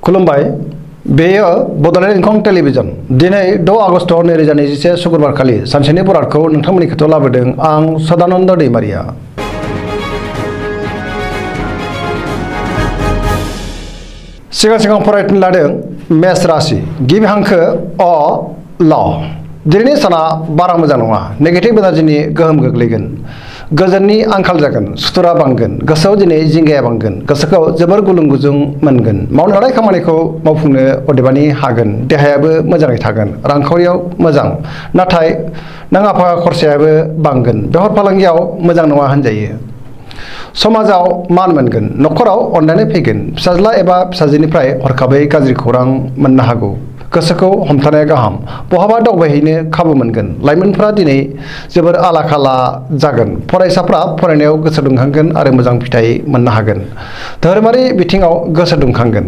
खुलुमबाय बेयो बड'लेण्ड इंखं टेलिभिजन दिनै 6 आगस्ट 2021 शुक्रबार खालि सानसेनि बरादखौ नोंथांमोननि खाथियाव लाबोदों आं सदानन्द दैमारिया। सिगां फरायनो लादों मेष राशि गिबि हांखो अ ल। दिनैनि साना बारा मोजां नङा, नेगेटिभ एनार्जिनि गोहोम गोग्लैगोन, गोजोननि आंखाल जागोन, सुथुरा बांगोन, गोसोआव दिनै जिंगाया बांगोन, गोसोखौ जोबोर गुलुं गुजुं मोनगोन, मावनो लानाय खामानिखौ मावफुंनो अदेबानि हागोन, देहायाबो मोजाङै थागोन, रांखावरियाव मोजां, नाथाय नाङा फाङा खरसायाबो बांगोन, बेफार फालांगियाव मोजां नङा होनजायो। समाजाव मान मोनगोन, न'खराव अननानै फैगोन, फिसाज्ला एबा फिसाजोनिफ्राय हरखाबै गाज्रि खौरां मोननो हागौ, गोसोखौ हमथानाया गाहाम, बहाबा दावबायहैनो खाबु मोनगोन, लाइमोनफ्रा दिनै जोबोर आला खाला जागोन, फरायसाफ्रा फरायनायाव गोसो दुंखांगोन आरो मोजां फिथाइ मोननो हागोन, धोरोमारि बिथिङाव गोसो दुंखांगोन।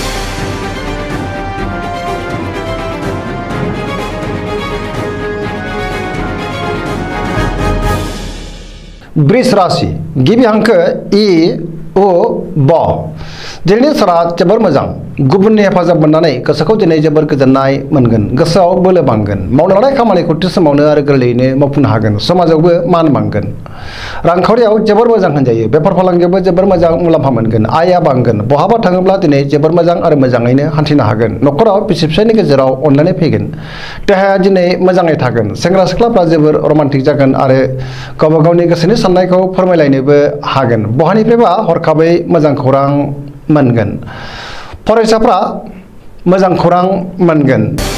वृष राशि गिबि हांखो इ उ ब। दिनैनि साना जोबोर मोजां, गुबुननि हेफाजाब मोननानै गोसोखौ दिनै जोबोर गोजोननाय मोनगोन, गोसोआव बोलो बांगोन, मावनो लानाय खामानिखौ थि समावनो आरो गोरलैयैनो मावफुंनो हागोन, समाजावबो मान बांगोन, रांखावरियाव जोबोर मोजां होनजायो, बेफार फालांगियावबो जोबोर मोजां मुलाम्फा मोनगोन, आयआ बांगोन, बहाबा थाङोब्ला दिनै जोबोर मोजां आरो मोजाङैनो हान्थिनो हागोन, न'खराव बिसि फिसायनि गेजेराव अनलायनाय फैगोन, देहाया दिनै मोजाङै थागोन, सेंग्रा सिख्लाफ्रा जोबोर रमान्टिक जागोन आरो गावबा गावनि गोसोनि साननायखौ फोरमायलायनोबो हागोन, बहानिफ्रायबा हरखाबै मोजां खौरां मोनगोन, फरायसाफ्रा मोजां खौरां मोनगोन।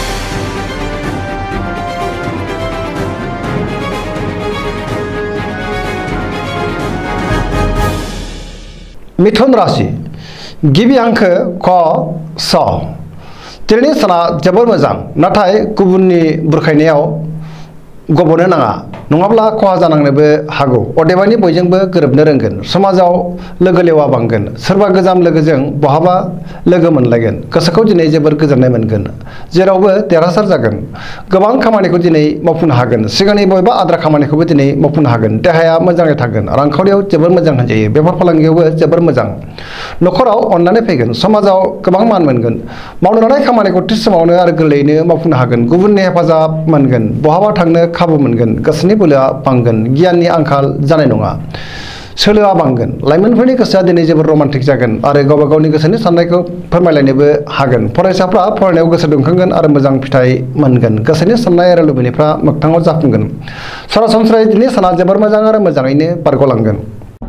मिथुन राशि गिबि हांखो क स। दिनैनि साना जोबोर मोजां, नाथाय गुबुननि बुरखायनायाव गबनो नाङा, नङाब्ला खहा जानांनोबो हागौ, अदेबानि बयजोंबो गोरोबनो रोंगोन, समाजाव लोगो लेवा बांगोन, सोरबा गोजाम लोगोजों बहाबा लोगो मोनलायगोन, गोसोखौ दिनै जोबोर गोजोननाय मोनगोन, जेरावबो देरहासार जागोन, गोबां खामानिखौ दिनै मावफुंनो हागोन, सिगांनि बबेबा आद्रा खामानिखौबो दिनै मावफुंनो हागोन, देहाया मोजाङै थागोन, रांखावरियाव जोबोर मोजां होनजायो, बेफार फालांगियावबो जोबोर मोजां, न'खराव अननानै फैगोन, समाजाव गोबां मान मोनगोन, मावनो लानाय खामानिखौ थि समावनो आरो गोरलैयैनो मावफुंनो हागोन, गुबुननि हेफाजाब मोनगोन, बहाबा थांनो खाबु मोनगोन, गोसोनि बोलोआ बांगोन, गियाननि आंखाल जानाय नङा, सोलोआ बांगोन, लाइमोनफोरनि गोसोआ दिनै जोबोर रमान्टिक जागोन आरो गावबा गावनि गोसोनि साननायखौ फोरमायलायनोबो हागोन, फरायसाफ्रा फरायनायाव गोसो दुंखांगोन आरो मोजां फिथाइ मोनगोन, गोसोनि साननाय आरो लुबैनायफ्रा मोगथाङाव जाफुंगोन, सरासनस्रायै दिनै साना जोबोर मोजां आरो मोजाङैनो बारग'लांगोन।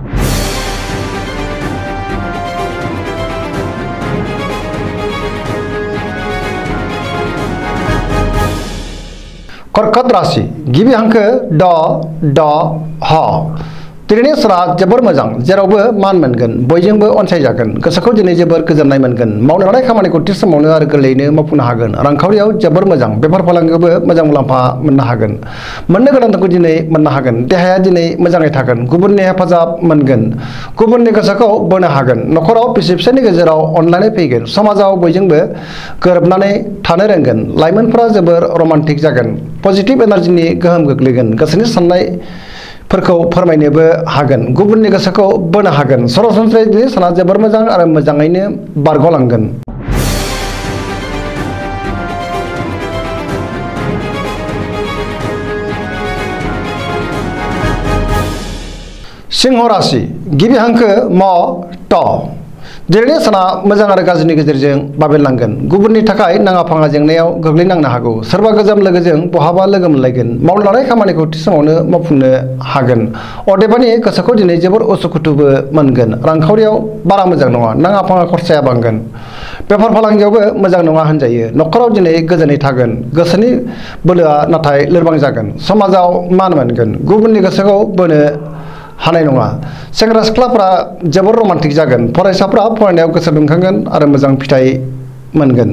कर्कट राशि गिबि हांखो ड ड ह। दिनैनि साना जोबोर मोजां, जेरावबो मान मोनगोन, बयजोंबो अनसायजागोन, गोसोखौ दिनै जोबोर गोजोननाय मोनगोन, मावनो लानाय खामानिखौ थि समावनो आरो गोरलैयैनो मावफुंनो हागोन, रांखावरियाव जोबोर मोजां, बेफार फालांगियावबो मोजां मुलाम्फा मोननो हागोन, मोननो गोनांखौ दिनै मोननो हागोन, देहाया दिनै मोजाङै थागोन, गुबुननि हेफाजाब मोनगोन, गुबुननि गोसोखौ बोनो हागोन, न'खराव बिसि फिसायनि गेजेराव अनलायनाय फैगोन, समाजाव बयजोंबो गोरोबनानै थानो रोंगोन, लाइमोनफोरा जोबोर रमान्टिक जागोन, पजिटिभ एनार्जिनि गोहोम गोग्लैगोन, गोसोनि साननायफोरखौ फोरमायनोबो हागोन, गुबुननि गोसोखौ बोनो हागोन, सरासनस्रायै दिनै साना जोबोर मोजां आरो मोजाङैनो बारग'लांगोन। सिंह राशि गिबि हांखो म ट। दिनैनि साना मोजां आरो गाज्रिनि गेजेरजों बाबेनलांगोन, गुबुननि थाखाय नाङा फाङा जेंनायाव गोग्लैनांनो हागौ, सोरबा गोजाम लोगोजों बहाबा लोगो मोनलायगोन, मावनो लानाय खामानिखौ थि समावनो मावफुंनो हागोन, अदेबानि गोसोखौ दिनै जोबोर उसुखुथुबो मोनगोन, रांखावरियाव बारा मोजां नङा, नाङा फाङा खरसाया बांगोन, बेफार फालांगियावबो मोजां नङा होनजायो, न'खराव दिनै गोजोनै थागोन, गोसोनि बोलोआ नाथाय लोरबां जागोन, समाजाव मान मोनगोन, गुबुननि गोसोखौ बोनो हानाय नङा, सेंग्रा सिख्लाफ्रा जोबोर रमान्टिक जागोन, फरायसाफ्रा फरायनायाव गोसो दुंखांगोन आरो मोजां फिथाइ मोनगोन।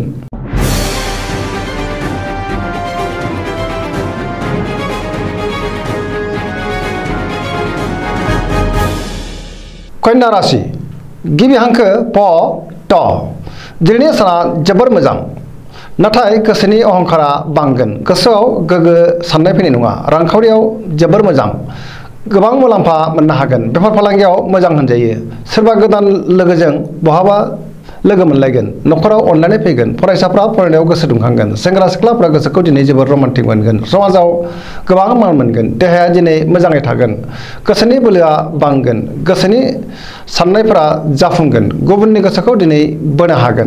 कन्या राशि गिबि हांखो प ट। दिनैनि साना जोबोर मोजां, नाथाय गोसोनि अहंकारा बांगोन, गोसोआव गोग्गो साननाय फैनाय नङा, रांखावरियाव जोबोर मोजां, गोबां मुलाम्फा मोननो हागोन, बेफार फालांगियाव मोजां होनजायो, सोरबा गोदान लोगोजों बहाबा लोगो मोनलायगोन न'खराव अनलायनाय फैगोन फरायसाफ्रा फरायनायाव गोसो दुंखांगोन सेंग्रा सिख्लाफ्रा गोसोखौ दिनै जोबोर रमान्टिक मोनगोन समाजाव गोबां मान मोनगोन देहाया दिनै मोजाङै थागोन गोसोनि बोलोआ बांगोन गोसोनि साननायफोरा जाफुंगोन गुबुननि गोसोखौ दिनै बोनो हागोन।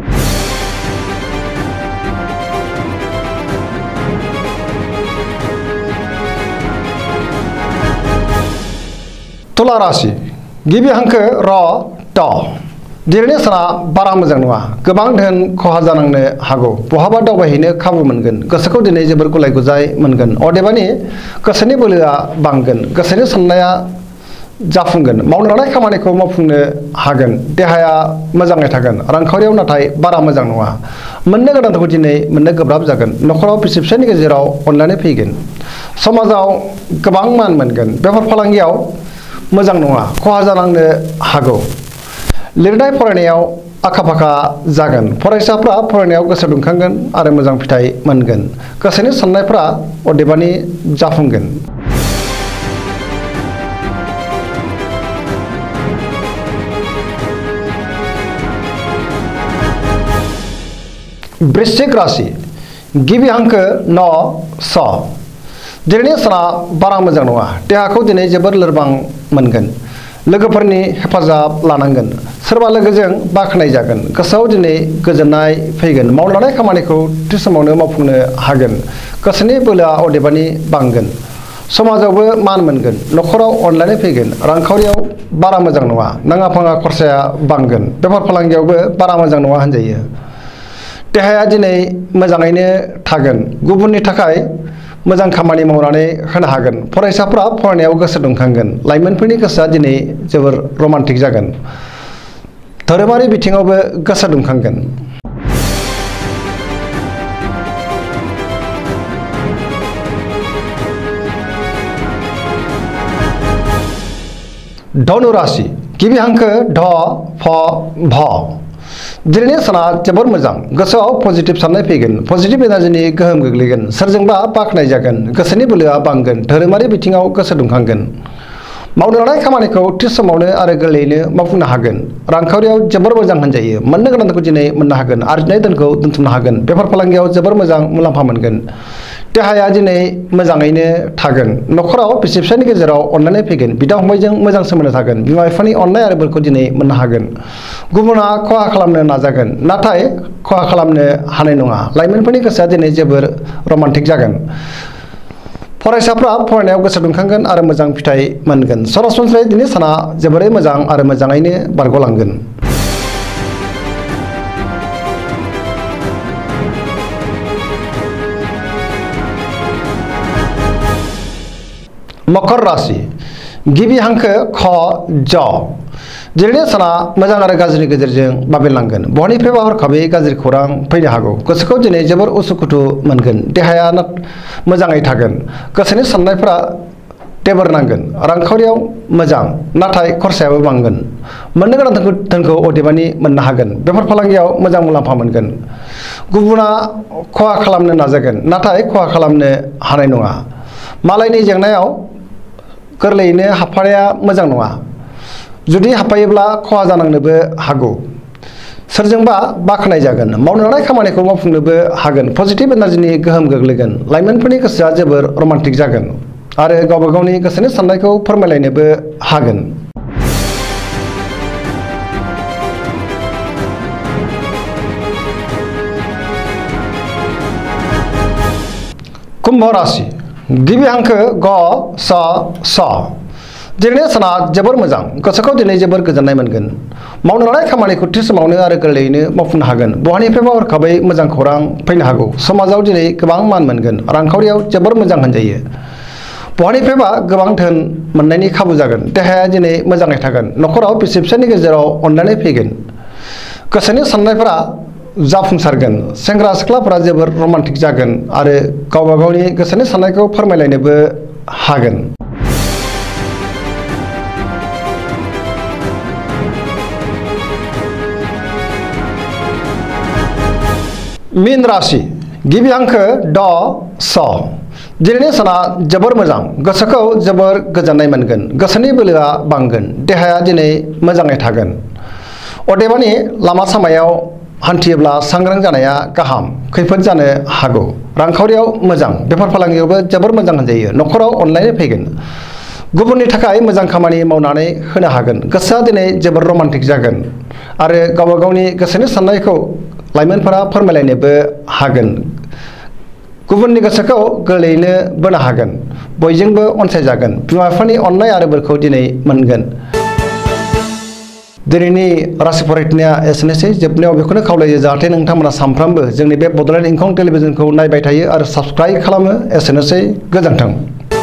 तुला राशि गिबि हांखो र ट दिनैनि साना बारा मोजां नङा गोबां धोन खहा जानांनो हागौ बहाबा दावबायहैनो खाबु मोनगोन गोसोखौ दिनै जोबोर गुलाय गुजाय मोनगोन अदेबानि गोसोनि बोलोआ बांगोन गोसोनि साननाया जाफुंगोन मावनो लानाय खामानिखौ मावफुंनो हागोन देहाया मोजाङै थागोन रांखावरियाव नाथाय बारा मोजां नङा मोननो गोनांखौ दिनै मोननो गोब्राब जागोन न'खराव बिसि फिसायनि गेजेराव अनलायनाय फैगोन समाजाव गोबां मान मोनगोन बेफार फालांगियाव मोजां नङा खहा जानांनो हागौ लिरनाय फरायनायाव आखा फाखा जागोन फरायसाफ्रा फरायनायाव गोसो दुंखांगोन आरो मोजां फिथाइ मोनगोन गोसोनि साननायफ्रा अदेबानि जाफुंगोन। वृश्चिक राशि गिबि हांखो न स दिनैनि साना बारा मोजां नङा देहाखौ दिनै जोबोर लोरबां मोनगोन लोगोफोरनि हेफाजाब लानांगोन सोरबा लोगोजों बाख्नाय जागोन गोसोआव दिनै गोजोननाय फैगोन मावनो लानाय खामानिखौ थि समावनो मावफुंनो हागोन गोसोनि बोलोआ अदेबानि बांगोन समाजावबो मान मोनगोन न'खराव अनलायनाय फैगोन रांखावरियाव बारा मोजां नङा नाङा फाङा खरसाया बांगोन बेफार फालांगियावबो बारा मोजां नङा होनजायो देहाया दिनै मोजाङैनो थागोन गुबुननि थाखाय मोजां खामानि मावनानै होनो हागोन फरायसाफ्रा फरायनायाव गोसो दुंखांगोन लाइमोनफोरनि गोसोआ दिनै जोबोर रमान्टिक जागोन धोरोमारि बिथिङावबो गोसो दुंखांगोन। धनु राशि गिबि हांखो ध फ भ दिनैनि साना जोबोर मोजां गोसोआव पजिटिभ साननाय फैगोन पजिटिभ एनार्जिनि गोहोम गोग्लैगोन सोरजोंबा बाख्नाय जागोन गोसोनि बोलोआ बांगोन धोरोमारि बिथिङाव गोसो दुंखांगोन मावनो लानाय खामानिखौ थि समावनो आरो गोरलैयैनो मावफुंनो हागोन रांखावरियाव जोबोर मोजां होनजायो मोननो गोनांखौ दिनै मोननो हागोन आरजिनाय धोनखौ दोनथुमनो हागोन बेफार फालांगियाव जोबोर मोजां मुलाम्फा मोनगोन देहाया दिनै मोजाङैनो थागोन न'खराव बिसि फिसायनि गेजेराव अनलायनाय फैगोन बिदा फंबायजों मोजां सोमोन्दो थागोन बिमा बिफानि अननाय आरो बोरखौ दिनै मोननो हागोन गुबुना खहा खालामनो नाजागोन नाथाय खहा खालामनो हानाय नङा लाइमोनफोरनि गोसोआ दिनै जोबोर रमान्टिक जागोन फरायसाफ्रा फरायनायाव गोसो दुंखांगोन आरो मोजां फिथाइ मोनगोन सरासनस्रायै दिनै साना जोबोरै मोजां आरो मोजाङैनो बारग'लांगोन। मकर राशि गिबि हांखो ख ज दिनैनि साना मोजां आरो गाज्रिनि गेजेरजों बाबेनलांगोन बहानिफ्रायबा हरखाबै गाज्रि खौरां फैनो हागौ गोसोखौ दिनै जोबोर उसुखुथु मोनगोन देहाया मोजाङै थागोन गोसोनि साननायफ्रा टेबोर नांगोन रांखावरियाव मोजां नाथाय खरसायाबो बांगोन मोननो गोनां धोनखौ अदेबानि मोननो हागोन बेफार फालांगियाव मोजां मुलाम्फा मोनगोन गुबुना खहा खालामनो नाजागोन नाथाय खहा खालामनो हानाय नङा मालायनि जेंनायाव गोरलैयैनो हाबफानाया मोजां नङा जुदि हाबफायोब्ला खहा जानांनोबो हागौ सोरजोंबा बाख्नाय जागोन मावनो लानाय खामानिखौ मावफुंनोबो हागोन पजिटिभ एनार्जिनि गोहोम गोग्लैगोन लाइमोनफोरनि गोसोआ जोबोर रमान्टिक जागोन आरो गावबा गावनि गोसोनि साननायखौ फोरमायलायनोबो हागोन। कुम्भ राशि गिबि हांखो ग स स दिनैनि साना जोबोर मोजां गोसोखौ दिनै जोबोर गोजोननाय मोनगोन मावनो लानाय खामानिखौ थि समावनो आरो गोरलैयैनो मावफुंनो हागोन बहानिफ्रायबा हरखाबै मोजां खौरां फैनो हागौ समाजाव दिनै गोबां मान मोनगोन रांखावरियाव जोबोर मोजां होनजायो बहानिफ्रायबा गोबां धोन मोननायनि खाबु जागोन देहाया दिनै मोजाङै थागोन न'खराव बिसि फिसायनि गेजेराव अनलायनाय फैगोन गोसोनि साननायफोरा जाफुंसारगोन सेंग्रा सिख्लाफोरा जोबोर रमान्टिक जागोन आरो गावबा गावनि गोसोनि साननायखौ फोरमायलायनोबो हागोन। मीन राशि गिबि हांखो ड स दिनैनि साना जोबोर मोजां गोसोखौ जोबोर गोजोननाय मोनगोन गोसोनि बोलोआ बांगोन देहाया दिनै मोजाङै थागोन अदेबानि लामा सामायाव हान्थियोब्ला सांग्रां जानाया गाहाम, खैफोद जानो हागौ। रांखावरियाव मोजां, बेफार फालांगियावबो जोबोर मोजां होनजायो। न'खराव अनलायनाय फैगोन। गुबुननि थाखाय मोजां खामानि मावनानै होनो हागोन। गोसोआ दिनै जोबोर रमान्टिक जागोन आरो गावबा गावनि गोसोनि साननायखौ लाइमोनफोरा फोरमायलायनोबो हागोन। गुबुननि गोसोखौ गोरलैयैनो बोनो हागोन। बयजोंबो अनसायजागोन। बिमा बिफानि अननाय आरो बोरखौ दिनै मोनगोन। दिनैनि राशि फरायनाया एसेनोसै। जोबनायाव बेखौनो खावलायो जाहाथे नोंथांमोना सानफ्रामबो जोंनि बे बड'लेण्ड इंखं टेलिभिजनखौ नायबाय थायो आरो साबस्क्राइब खालामो। एसेनोसै, गोजोन्थों।